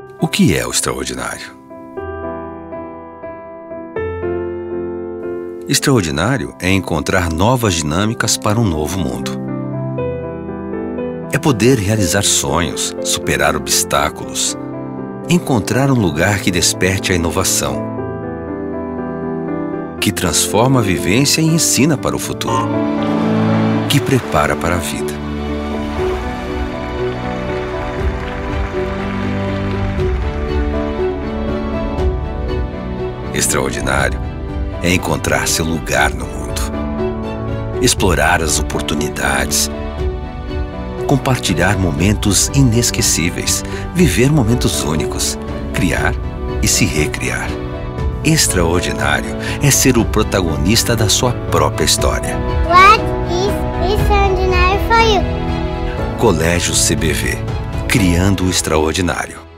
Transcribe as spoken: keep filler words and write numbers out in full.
O que é o extraordinário? Extraordinário é encontrar novas dinâmicas para um novo mundo. É poder realizar sonhos, superar obstáculos, encontrar um lugar que desperte a inovação, que transforma a vivência e ensina para o futuro, que prepara para a vida. Extraordinário é encontrar seu lugar no mundo, explorar as oportunidades, compartilhar momentos inesquecíveis, viver momentos únicos, criar e se recriar. Extraordinário é ser o protagonista da sua própria história. What is extraordinary for you? Colégio C B V, criando o extraordinário.